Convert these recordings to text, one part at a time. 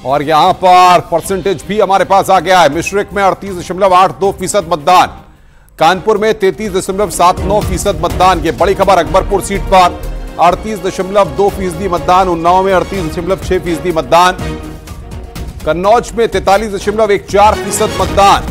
और यहां पर परसेंटेज भी हमारे पास आ गया है। मिश्रिक में 38.82% मतदान, कानपुर में 33.79% मतदान। ये बड़ी खबर अकबरपुर सीट पर 38.2% मतदान, उन्नाव में 38.6% मतदान, कन्नौज में 43.14% मतदान,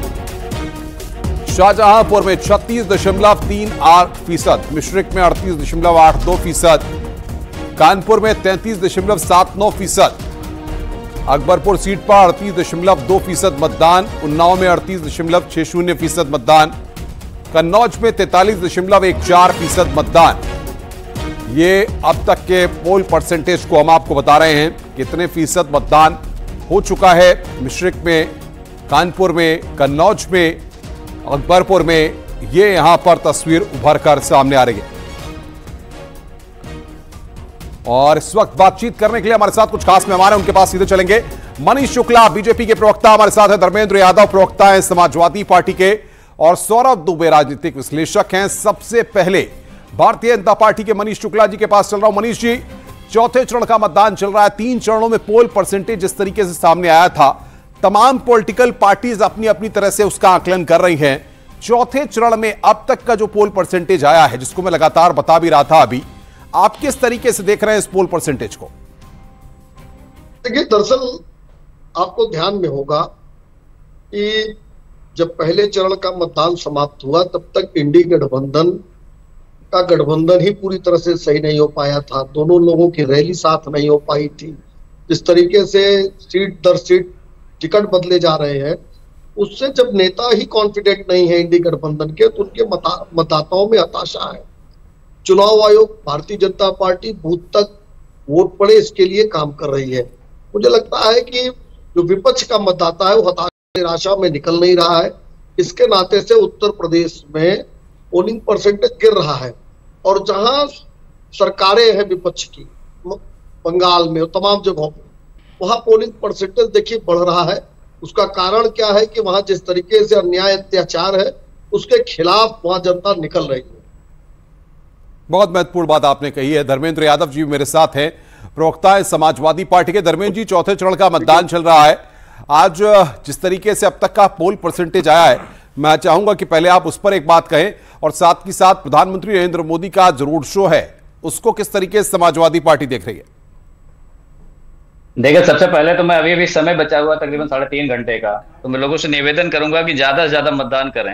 शाहजहांपुर में 36.38%, मिश्रिक में 38.82%, कानपुर में 33.79%, अकबरपुर सीट पर 38.2% मतदान, उन्नाव में 38.60% मतदान, कन्नौज में 43.14% मतदान। ये अब तक के पोल परसेंटेज को हम आपको बता रहे हैं कितने फीसद मतदान हो चुका है मिश्रिक में, कानपुर में, कन्नौज में, अकबरपुर में। ये यहां पर तस्वीर उभर कर सामने आ रही है। और इस वक्त बातचीत करने के लिए हमारे साथ कुछ खास मेहमान हैं, उनके पास सीधे चलेंगे। मनीष शुक्ला बीजेपी के प्रवक्ता हमारे साथ हैं, धर्मेंद्र यादव प्रवक्ता हैं समाजवादी पार्टी के, और सौरभ दुबे राजनीतिक विश्लेषक हैं। सबसे पहले भारतीय जनता पार्टी के मनीष शुक्ला जी के पास चल रहा हूं। मनीष जी, चौथे चरण का मतदान चल रहा है, 3 चरणों में पोल परसेंटेज जिस तरीके से सामने आया था, तमाम पॉलिटिकल पार्टीज अपनी अपनी तरह से उसका आकलन कर रही हैं। चौथे चरण में अब तक का जो पोल परसेंटेज आया है, जिसको मैं लगातार बता भी रहा था अभी, आप किस तरीके से देख रहे हैं इस पोल परसेंटेज को? देखिए, दरअसल आपको ध्यान में होगा कि जब पहले चरण का मतदान समाप्त हुआ तब तक इंडी गठबंधन का गठबंधन ही पूरी तरह से सही नहीं हो पाया था। दोनों लोगों की रैली साथ नहीं हो पाई थी। इस तरीके से सीट दर सीट टिकट बदले जा रहे हैं, उससे जब नेता ही कॉन्फिडेंट नहीं है इंडी गठबंधन के, तो उनके मतदाताओं में हताशा है। चुनाव आयोग, भारतीय जनता पार्टी बूथ तक वोट पड़े इसके लिए काम कर रही है। मुझे लगता है कि जो विपक्ष का मतदाता है वो हताशा निराशा में निकल नहीं रहा है। इसके नाते से उत्तर प्रदेश में पोलिंग परसेंटेज गिर रहा है, और जहां सरकारें हैं विपक्ष की, बंगाल में और तमाम जगहों पर, वहां पोलिंग परसेंटेज देखिए बढ़ रहा है। उसका कारण क्या है कि वहां जिस तरीके से अन्याय अत्याचार है उसके खिलाफ वहां जनता निकल रही है। बहुत महत्वपूर्ण बात आपने कही है। धर्मेंद्र यादव जी मेरे साथ हैं, प्रवक्ता है समाजवादी पार्टी के। धर्मेंद्र जी, चौथे चरण का मतदान चल रहा है। आज जिस तरीके से अब तक का पोल परसेंटेज आया है, मैं चाहूंगा कि पहले आप उस पर एक बात कहें, और साथ ही साथ प्रधानमंत्री नरेंद्र मोदी का जो रोड शो है उसको किस तरीके से समाजवादी पार्टी देख रही है? देखिए, सबसे पहले तो मैं अभी समय बचा हुआ तकरीबन 3.5 घंटे का, तो मैं लोगों से निवेदन करूंगा कि ज्यादा से ज्यादा मतदान करें।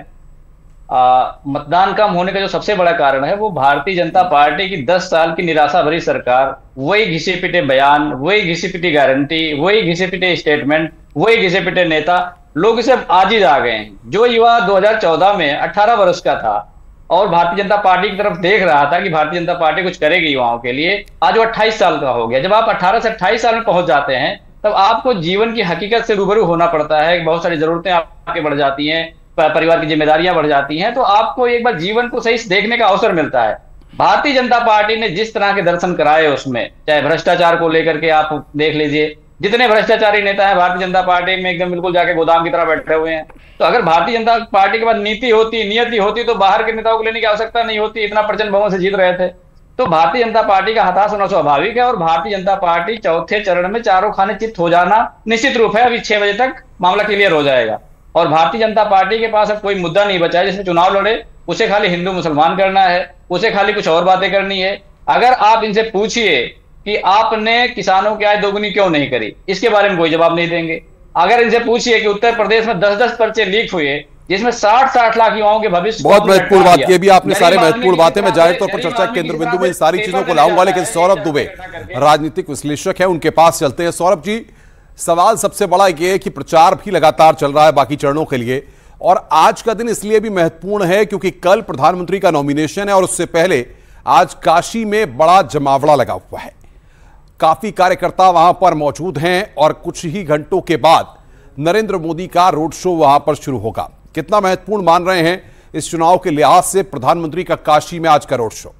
मतदान कम होने का जो सबसे बड़ा कारण है वो भारतीय जनता पार्टी की 10 साल की निराशा भरी सरकार, वही घिसे पिटे बयान, वही घिसी पिटी गारंटी, वही घिसे पिटे स्टेटमेंट, वही घिसे पिटे नेता। लोग इसे आजिज आ गए हैं। जो युवा 2014 में 18 वर्ष का था और भारतीय जनता पार्टी की तरफ देख रहा था कि भारतीय जनता पार्टी कुछ करेगी युवाओं के लिए, आज वो 28 साल का हो गया। जब आप 18 से 28 साल में पहुंच जाते हैं तब आपको जीवन की हकीकत से रूबरू होना पड़ता है। बहुत सारी जरूरतें आपके बढ़ जाती हैं, परिवार की जिम्मेदारियां बढ़ जाती हैं, तो आपको एक बार जीवन को सही देखने का अवसर मिलता है। भारतीय जनता पार्टी ने जिस तरह के दर्शन कराए उसमें, चाहे भ्रष्टाचार को लेकर के आप देख लीजिए, जितने भ्रष्टाचारी नेता है भारतीय जनता पार्टी में एकदम बिल्कुल जाके गोदाम की तरह बैठे हुए हैं। तो अगर भारतीय जनता पार्टी के पास नीति होती, नियति होती, तो बाहर के नेताओं को लेने की आवश्यकता नहीं होती। इतना प्रचंड बहुमत से जीत रहे थे। तो भारतीय जनता पार्टी का हताश होना स्वाभाविक है, और भारतीय जनता पार्टी चौथे चरण में चारों खाने चित्त हो जाना निश्चित रूप है। अभी 6 बजे तक मामला क्लियर हो जाएगा, और भारतीय जनता पार्टी के पास अब कोई मुद्दा नहीं बचा है जिसमें चुनाव लड़े। उसे खाली हिंदू मुसलमान करना है, उसे खाली कुछ और बातें करनी है। अगर आप इनसे पूछिए कि आपने किसानों की आय दोगुनी क्यों नहीं करी, इसके बारे में कोई जवाब नहीं देंगे। अगर इनसे पूछिए कि उत्तर प्रदेश में 10-10 पर्चे लीक हुए जिसमें 60-60 लाख युवाओं के भविष्य, बहुत महत्वपूर्ण बात की भी आपने, सारे महत्वपूर्ण बातें मैं जाहिर तौर पर चर्चा के केंद्र बिंदु में इन सारी चीजों को लाऊंगा, लेकिन सौरभ दुबे राजनीतिक विश्लेषक है, उनके पास चलते हैं। सौरभ जी, सवाल सबसे बड़ा ये है कि प्रचार भी लगातार चल रहा है बाकी चरणों के लिए, और आज का दिन इसलिए भी महत्वपूर्ण है क्योंकि कल प्रधानमंत्री का नॉमिनेशन है, और उससे पहले आज काशी में बड़ा जमावड़ा लगा हुआ है। काफी कार्यकर्ता वहां पर मौजूद हैं, और कुछ ही घंटों के बाद नरेंद्र मोदी का रोड शो वहां पर शुरू होगा। कितना महत्वपूर्ण मान रहे हैं इस चुनाव के लिहाज से प्रधानमंत्री का काशी में आज का रोड शो?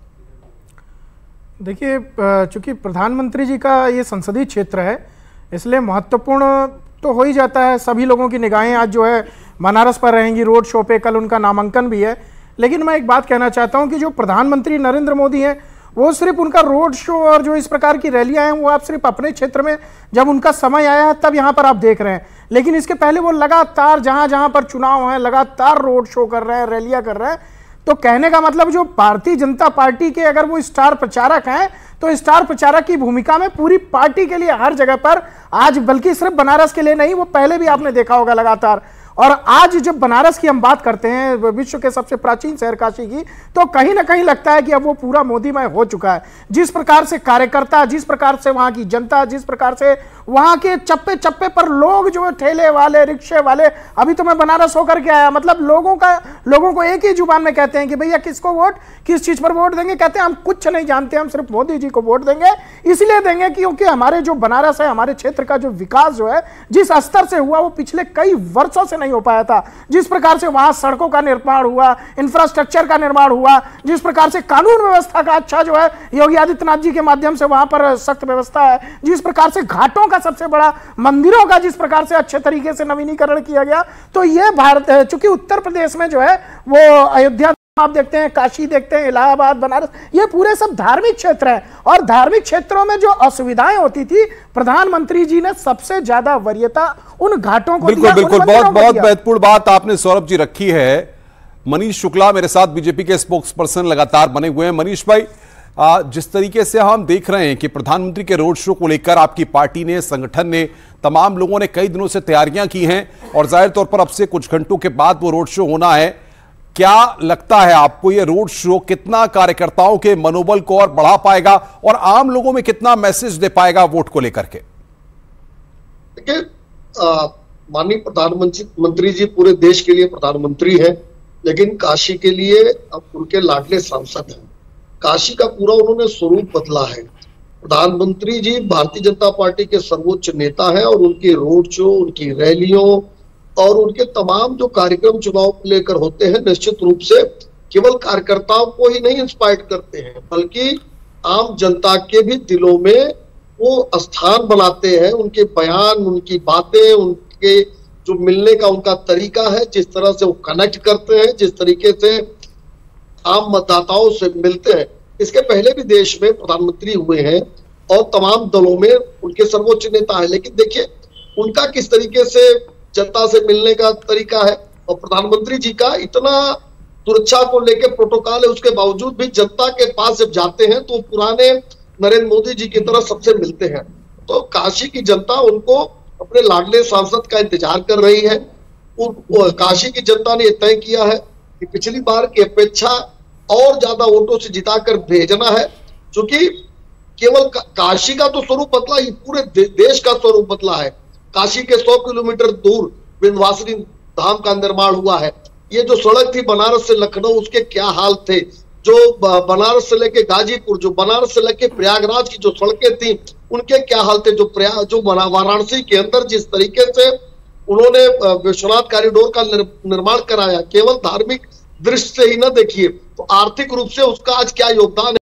देखिए, चूंकि प्रधानमंत्री जी का ये संसदीय क्षेत्र है, इसलिए महत्वपूर्ण तो हो ही जाता है। सभी लोगों की निगाहें आज जो है बनारस पर रहेंगी रोड शो पे। कल उनका नामांकन भी है। लेकिन मैं एक बात कहना चाहता हूं कि जो प्रधानमंत्री नरेंद्र मोदी हैं वो सिर्फ उनका रोड शो और जो इस प्रकार की रैलियां हैं वो आप सिर्फ अपने क्षेत्र में जब उनका समय आया है तब यहां पर आप देख रहे हैं, लेकिन इसके पहले वो लगातार जहां जहां पर चुनाव है लगातार रोड शो कर रहे हैं, रैलियां कर रहे हैं। तो कहने का मतलब जो भारतीय जनता पार्टी के अगर वो स्टार प्रचारक हैं तो स्टार प्रचारक की भूमिका में पूरी पार्टी के लिए हर जगह पर आज, बल्कि सिर्फ बनारस के लिए नहीं, वो पहले भी आपने देखा होगा लगातार। और आज जब बनारस की हम बात करते हैं, विश्व के सबसे प्राचीन शहर काशी की, तो कहीं ना कहीं लगता है कि अब वो पूरा मोदीमय हो चुका है। जिस प्रकार से कार्यकर्ता, जिस प्रकार से वहां की जनता, जिस प्रकार से वहां के चप्पे चप्पे पर लोग जो ठेले वाले, रिक्शे वाले, अभी तो मैं बनारस होकर के आया, मतलब लोगों को एक ही जुबान में कहते हैं कि भैया किसको वोट, किस चीज पर वोट देंगे, कहते हैं हम कुछ नहीं जानते, हम सिर्फ मोदी जी को वोट देंगे। इसलिए देंगे क्योंकि हमारे जो बनारस है, हमारे क्षेत्र का जो विकास जो है जिस स्तर से हुआ वो पिछले कई वर्षों से नहीं हो पाया था। जिस प्रकार से वहां सड़कों का निर्माण हुआ, इंफ्रास्ट्रक्चर का निर्माण हुआ, जिस प्रकार से कानून व्यवस्था का अच्छा जो है योगी आदित्यनाथ जी के माध्यम से वहां पर सख्त व्यवस्था है, जिस प्रकार से घाटों का सबसे बड़ा, मंदिरों का जिस प्रकार से अच्छे तरीके से नवीनीकरण किया गया, तो ये भारत, चूंकि उत्तर प्रदेश में जो है वो अयोध्या आप देखते हैं, काशी देखते हैं, इलाहाबाद, बनारस, ये पूरे सब धार्मिक क्षेत्र है। और धार्मिक क्षेत्रों में जो असुविधाएं होती थी, प्रधानमंत्री जी ने सबसे ज्यादा वरीयता उन घाटों को बिल्कुल बिल्कुल, बहुत बहुत महत्वपूर्ण बात आपने सौरभ जी रखी है। मनीष शुक्ला मेरे साथ बीजेपी के स्पोक्स पर्सन लगातार बने हुए हैं। मनीष भाई, जिस तरीके से हम देख रहे हैं कि प्रधानमंत्री के रोड शो को लेकर आपकी पार्टी ने, संगठन ने, तमाम लोगों ने कई दिनों से तैयारियां की हैं और जाहिर तौर पर अब से कुछ घंटों के बाद वो रोड शो होना है। क्या लगता है आपको ये रोड शो कितना कार्यकर्ताओं के मनोबल को और बढ़ा पाएगा और आम लोगों में कितना मैसेज दे पाएगा वोट को लेकर के? देखिए, माननीय प्रधानमंत्री जी पूरे देश के लिए प्रधानमंत्री हैं, लेकिन काशी के लिए अब उनके लाडले सांसद हैं। काशी का पूरा उन्होंने स्वरूप बदला है। प्रधानमंत्री जी भारतीय जनता पार्टी के सर्वोच्च नेता हैं और उनके रोड शो, उनकी रैलियों और उनके तमाम जो कार्यक्रम चुनाव को लेकर होते हैं, निश्चित रूप से केवल कार्यकर्ताओं को ही नहीं इंस्पायर करते हैं, बल्कि आम जनता के भी दिलों में वो स्थान बनाते हैं। उनके बयान, उनकी बातें, उनके जो मिलने का उनका तरीका है, जिस तरह से वो कनेक्ट करते हैं, जिस तरीके से आम मतदाताओं से मिलते हैं। इसके पहले भी देश में प्रधानमंत्री हुए हैं और तमाम दलों में उनके सर्वोच्च नेता है, लेकिन देखिए उनका किस तरीके से जनता से मिलने का तरीका है। और प्रधानमंत्री जी का इतना सुरक्षा को लेकर प्रोटोकॉल है, उसके बावजूद भी जनता के पास जब जाते हैं तो पुराने नरेंद्र मोदी जी की तरह सबसे मिलते हैं। तो काशी की जनता उनको अपने लाडले सांसद का इंतजार कर रही है। काशी की जनता ने तय किया है कि पिछली बार की अपेक्षा और ज्यादा वोटों से जिताकर भेजना है, क्योंकि केवल काशी का तो स्वरूप बदला, ये पूरे देश का स्वरूप बदला है। काशी के 100 किलोमीटर दूर विंध्यवासिनी धाम का निर्माण हुआ है। ये जो सड़क थी बनारस से लखनऊ, उसके क्या हाल थे, जो बनारस से लेके गाजीपुर, जो बनारस से लेके प्रयागराज की जो सड़कें थी, उनके क्या हाल थे, जो वाराणसी के अंदर जिस तरीके से उन्होंने विश्वनाथ कॉरिडोर का निर्माण कराया, केवल धार्मिक दृष्टि से ही न देखिए तो आर्थिक रूप से उसका आज क्या योगदान है।